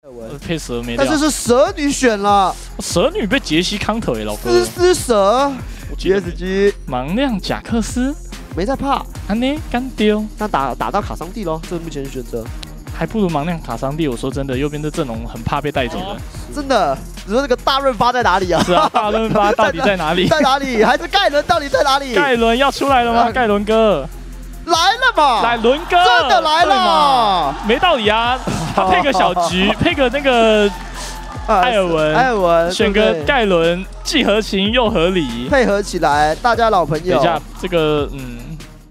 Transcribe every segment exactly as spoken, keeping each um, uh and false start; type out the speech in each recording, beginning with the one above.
配蛇没掉， 但是是蛇女选了， 蛇女被杰西康腿，老哥。 丝丝蛇 ，G S G 盲亮贾克斯没在怕， 安呢干丢， 那打打到卡桑蒂咯，这是目前的选择。 还不如盲亮卡桑蒂。我说真的，右边的阵容很怕被带走的。 真的，你说那个大润发在哪里啊？ 是啊，大润发到底在哪里？ 在哪里？还是盖伦到底在哪里？ 盖伦要出来了吗？盖伦哥来了嘛！ 来伦哥真的来了， 没道理啊！他配个小菊，配个那个艾尔文， 艾尔文选个盖伦，既合情又合理， 配合起来，大家老朋友。 等一下，这个嗯。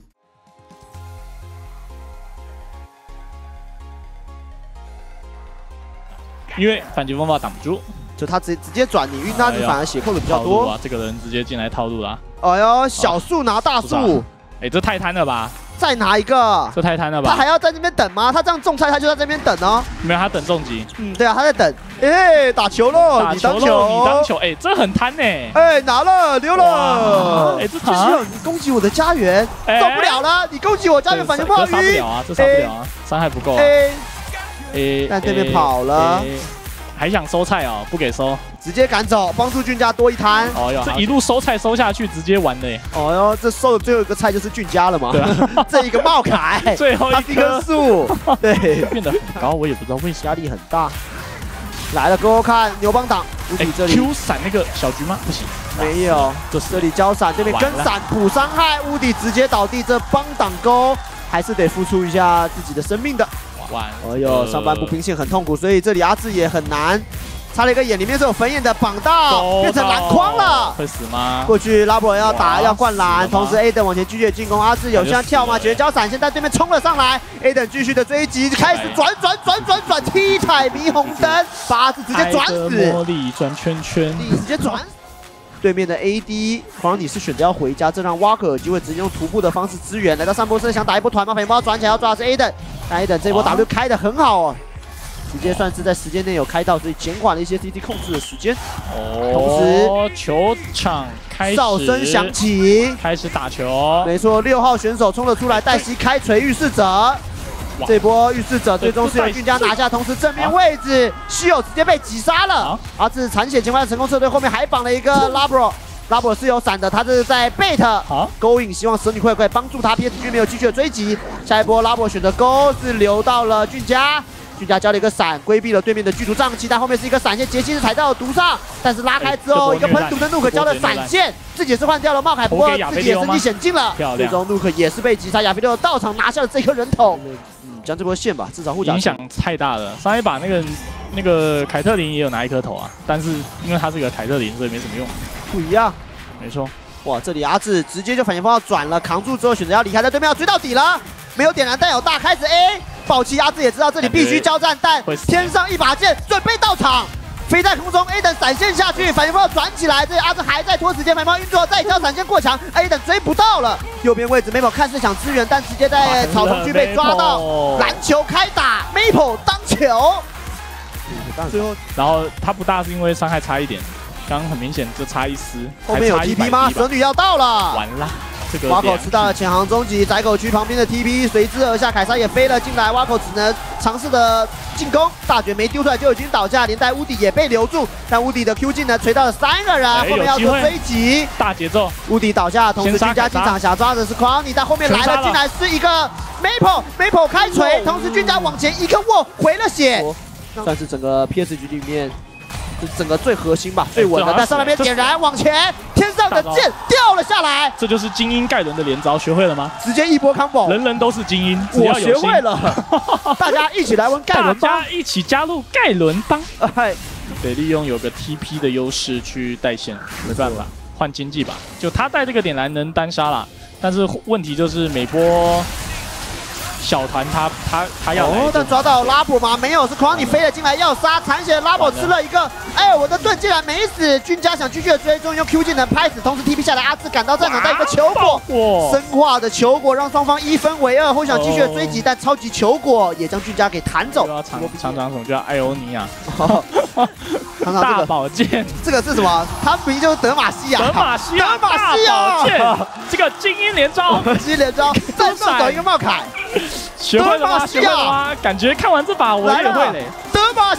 因为反击风暴挡不住， 就他直直接转你晕他，你反而血扣的比较多。 啊，这个人直接进来套路啦。 哎呦，小树拿大树， 哎，这太贪了吧！ 再拿一个， 这太贪了吧！ 他还要在那边等吗？他这样种菜，他就在这边等哦。 没有，他等重击。 嗯，对啊，他在等。哎，打球喽！ 你当球，你当球，哎，这很贪呢。 哎，拿了，溜了。 哎，这他你攻击我的家园，走不了了。你攻击我家园，反击炮杀不了啊，这杀不了啊，伤害不够啊。 诶，但对面跑了， 还想收菜哦，不给收， 直接赶走，帮助俊家多一摊。 哦哟，这一路收菜收下去，直接完的。 哦哟，这收的最后一个菜就是俊家了嘛？对啊，这一个茂凯， 最后一棵树，对， 变得很高，我也不知道为什么， 压力很大。来了，给我看牛帮挡，乌迪这里 Q 闪那个小菊吗？不行， 没有，这里交闪，这边跟闪补伤害，乌迪直接倒地，这帮挡钩还是得付出一下自己的生命的。 哎呦，上半部兵线很痛苦，所以这里阿志也很难。插了一个眼，里面是有粉眼的绑到，变成篮筐了。 会死吗？ 过去拉伯要打要灌篮，同时 A 等往前继续进攻。阿志有像跳吗？绝交闪，现在对面冲了上来 ，A 等继续的追击，开始转转转转转，七彩霓虹灯，把阿志直接转死。 魔力转圈圈， 直接转。 对面的 A D 狂你是选择要回家，这让挖克有机会直接用徒步的方式支援，来到上波身想打一波团吗？反击包转起来要抓的是 A 等，但 A 等这波 W 开的很好哦，直接算是在时间内有开到，所以减缓了一些 C T 控制的时间。哦，同时球场开始哨声响起， 开始打球。 没错，六号选手冲了出来，黛西开锤预示者。 这波预示者最终是由俊家拿下，同时正面位置稀有直接被击杀了。而这是残血情况下成功撤退，后面还绑了一个拉布罗，拉布罗是有闪的，他这是在 bait 勾引，希望蛇女快快帮助他。P S G 没有继续的追击，下一波拉布罗选择勾是留到了俊家，俊家交了一个闪，规避了对面的剧毒瘴气，但后面是一个闪现，杰西是踩到了毒上，但是拉开之后一个喷毒的怒可交了闪现，自己也是换掉了冒凯，不过自己也身经险境了，最终怒可也是被击杀，亚菲六到场拿下了这颗人头。 将这波线吧，至少护甲影响太大了。上一把那个那个凯特琳也有拿一颗头啊，但是因为他是个凯特琳，所以没什么用。 不一样， 没错。 哇，这里阿志直接就反击风暴转了，扛住之后选择要离开，在对面要追到底了，没有点燃弹有大开始 A， 暴击阿志也知道这里必须交战，但天上一把剑准备到场。 飞在空中 ，A 等闪现下去，反击炮转起来，这里阿志还在拖时间，反击炮运作，再交闪现过墙 ，A 等追不到了。右边位置 Maple 看似想支援，但直接在草丛区被抓到，篮球开打 ，Maple 当球。 最后，然后他不大是因为伤害差一点，刚刚很明显就差一丝。 后面有 T P 吗？蛇女要到了， 完了。 挖口吃到了前行终极，窄口区旁边的 T P 随之而下，凯撒也飞了进来，挖口只能尝试的进攻，大绝没丢出来就已经倒下，连带乌迪也被留住，但乌迪的 Q 技呢锤到了三个人，后面要做追击， 大节奏， 乌迪倒下，同时俊家进场想抓的是 Crowny， 但后面来了进来是一个 Maple Maple 开锤，同时俊家往前一个握回了血，算是整个 P S G 里面。 是整个最核心吧，最稳的。但上那边点燃，往前，天上的剑掉了下来。 这就是精英盖伦的连招，学会了吗？ 直接一波 combo， 人人都是精英， 我学会了。大家一起来玩盖伦帮， 大家一起加入盖伦帮。哎，得利用有个 T P 的优势去带线，没办法，换经济吧。就他带这个点燃能单杀啦，但是问题就是每波。 小团他他他要哦，但抓到拉布吗？没有，是狂你飞了进来要杀，残血的拉布吃了一个，哎，我的盾竟然没死，君家想继续的追，终于用 Q 技能拍死，同时 T P 下来，阿志赶到战场带一个球果，生化的球果让双方一分为二，后想继续的追击，但超级球果也将君家给弹走。 长长长什么叫艾欧尼亚？ 大宝剑， 这个是什么？他明明就是德玛西亚， 德玛西亚， 德玛西亚， 这个精英连招， 精英连招，再送走一个茂凯。 学会了吗？学会了吗？感觉看完这把我也会嘞。 德玛西亚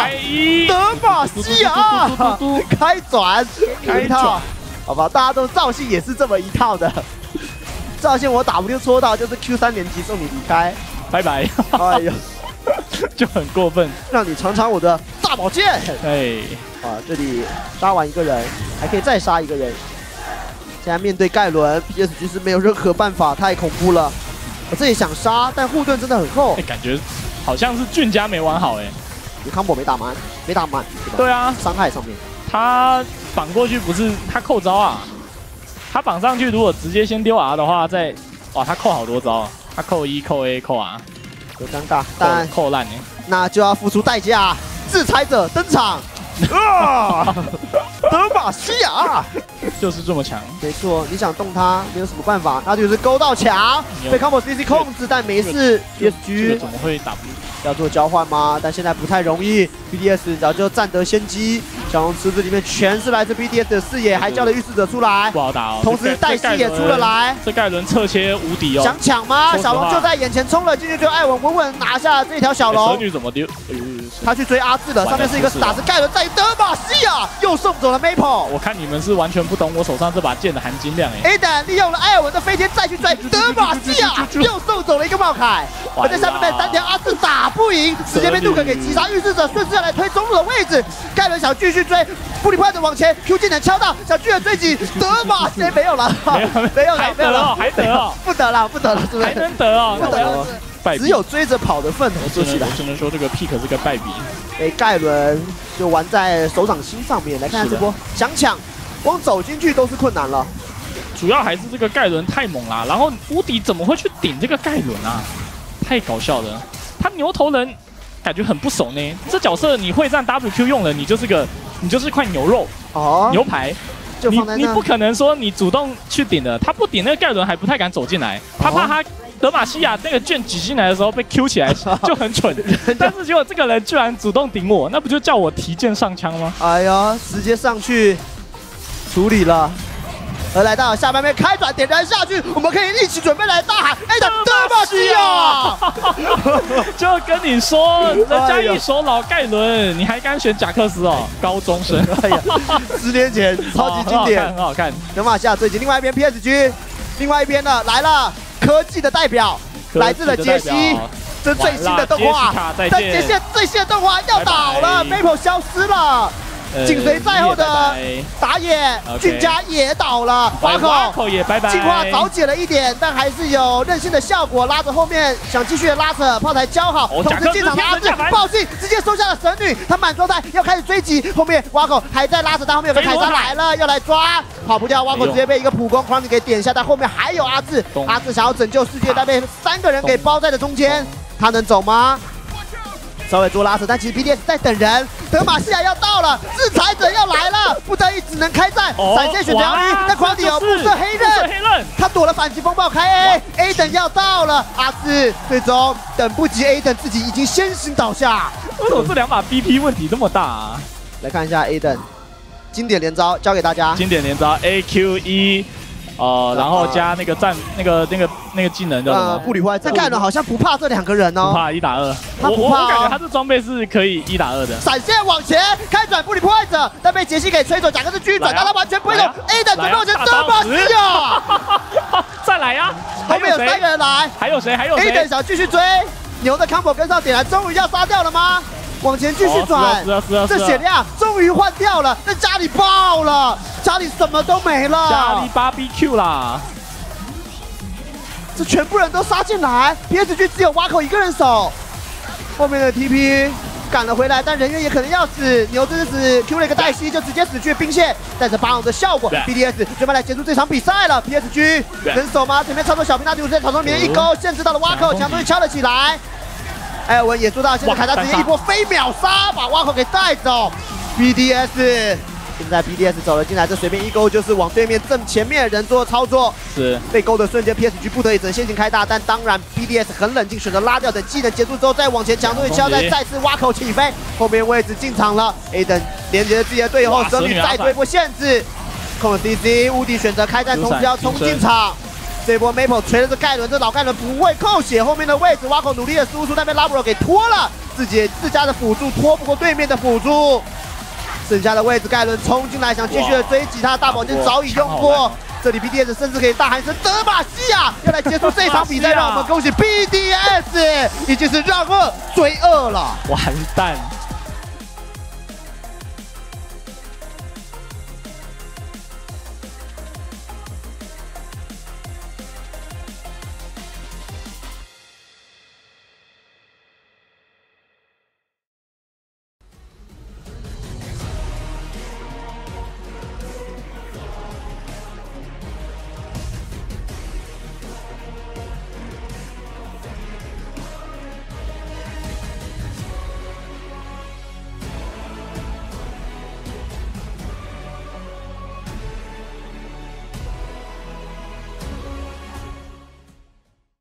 开一， 德玛西亚开转，开一套，好吧，大家都赵信也是这么一套的。赵信我 W 戳到就是 Q 三连击送你离开， 拜拜。 哎呦， 就很过分， 让你尝尝我的大宝剑。 哎， 啊，这里杀完一个人，还可以再杀一个人。现在面对盖伦 ，P S G 是没有任何办法，太恐怖了。我这里想杀，但护盾真的很厚， 哎，感觉好像是俊家没玩好哎。 你 combo 没打满，没打满，对吧？ 对啊， 伤害上面， 他绑过去不是他扣招啊，他绑上去如果直接先丢 R 的话，再哇他扣好多招，他扣一扣 A 扣 R， 有尴尬，但扣烂哎， 那就要付出代价。制裁者登场，啊，德玛西亚就是这么强， 没错，你想动他没有什么办法，那就是勾到墙，被 combo C C 控制，但没事 ，P S G 怎么会打不？ 要做交换吗？但现在不太容易 ，B D S 早就占得先机。小龙池子里面全是来自 B D S 的视野，还叫了御使者出来， 不好打哦。 同时黛西也出了来， 这盖伦侧切无敌哦。 想抢吗？小龙就在眼前冲了进去，就艾文稳稳拿下这条小龙。 蛇女怎么丢？ 他去追阿志了，上面是一个打着盖伦在德玛西亚，又送走了 Maple。 我看你们是完全不懂我手上这把剑的含金量哎。 Aiden 利用了艾尔文的飞天再去追德玛西亚，又送走了一个茂凯。而在下面被三条阿志打不赢，直接被杜克给击杀。御使者顺势要来推中路的位置，盖伦想继续追，布里派的往前 Q 技能敲到，小巨人追击德玛西亚没有了，没有没有了，没有了， 还得哦， 不得了，不得了，是不是？ 还能得哦， 不得了。只有追着跑的份头，说起来， 我只能说这个 Pick 是个败笔。 被盖伦就玩在手掌心上面，来看看这波想抢，光走进去都是困难了。 主要还是这个盖伦太猛啦，然后乌迪怎么会去顶这个盖伦啊？太搞笑了，他牛头人感觉很不熟呢。这角色你会战 W Q 用了，你就是个你就是块牛肉哦，牛排。你你不可能说你主动去顶的，他不顶那个盖伦还不太敢走进来，他怕他德玛西亚那个卷挤进来的时候被 Q 起来就很蠢，但是结果这个人居然主动顶我，那不就叫我提剑上枪吗？哎呀，直接上去处理了。而来到下半边开转点燃下去，我们可以一起准备来大喊：“哎的德玛西亚！” 就跟你说，人家一手老盖伦，你还敢选贾克斯哦？高中生， 哎呀，十年前超级经典， 很好看。 德玛西亚最近，另外一边 P S G， 另外一边呢来了科技的代表，来自了杰西。这最新的动画，但杰西最新的动画要倒了 ，Maple 消失了。紧随在后的打野俊家也倒了，瓦口也拜拜， 进化早解了一点，但还是有韧性的效果，拉着后面想继续的拉扯，炮台交好，同时进场拉着暴信直接收下了神女，他满状态要开始追击，后面瓦口还在拉扯，但后面有个凯撒来了，要来抓，跑不掉，瓦口直接被一个普攻 Crown 给点下，但后面还有阿志，阿志想要拯救世界，但被三个人给包在了中间，他能走吗？稍微做拉扯，但其实 B D S 在等人，德玛西亚要到了，制裁者要来了，不得已只能开战，闪现选择 A， 但狂底有布设黑刃，他躲了反击风暴开 A，A 等要到了，阿志最终等不及 A 等自己已经先行倒下。 为什么这两把 B P 问题这么大啊？ 来看一下 A 等经典连招，教给大家。 经典连招 A Q 一。呃，然后加那个战那个那个那个技能叫什么？ 布里坏。这盖伦好像不怕这两个人哦， 不怕一打二。 他不怕、哦， 我感觉他这装备是可以一打二的。 闪现往前开转布里破坏者，但被杰西给吹走，两个是狙转，但他完全不会动。A 的准备往前德玛西亚， 再来呀！ 后面有三个人来， 还有谁？还有谁 ？A 的想继续追，牛的 combo 跟上点来，终于要杀掉了吗？往前继续转，这血量终于换掉了，但家里爆了，家里什么都没了， 家里 B B Q 啦。 这全部人都杀进来 ，P S G 只有挖口一个人守，后面的 T P 赶了回来，但人员也可能要死。牛之子 Q 了一个黛西，就直接死去兵线，带着巴昂的效果 ，B D S 准备来结束这场比赛了。P S G 能守吗？前面操作小兵大第五在草丛里面一勾，限制到了挖口，强东敲了起来。艾尔文也做到，现在凯撒直接一波飞秒杀，把挖口给带走。B D S。现在 B D S 走了进来，这随便一勾就是往对面正前面人做操作， 是被勾的瞬间 ，P S G 不得已只能先行开大，但当然 B D S 很冷静，选择拉掉，等技能结束之后再往前强度一敲，再再次挖口起飞，后面位置进场了 ，A 等连接自己的队友后，蛇女再做一波限制，控了 C C， 乌迪选择开战，同时要冲进场。这波 Maple 锤了这盖伦，这老盖伦不会扣血，后面的位置挖口努力的输出，但被拉布罗给拖了。 自己自家的辅助拖不过对面的辅助。剩下的位置，盖伦冲进来想继续的追击，他的大宝剑早已用过。这里 B D S 甚至可以大喊一声德玛西亚，要来结束这场比赛，让我们恭喜 B D S 已经是让二追二了， 完蛋。